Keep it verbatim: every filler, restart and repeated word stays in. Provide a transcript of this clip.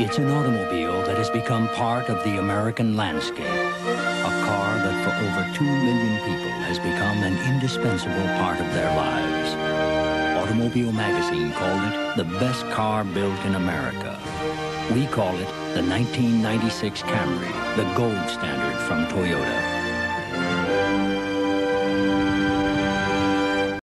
It's an automobile that has become part of the American landscape. A car that for over two million people has become an indispensable part of their lives. Automobile Magazine called it the best car built in America. We call it the nineteen ninety-six Camry, the gold standard from Toyota.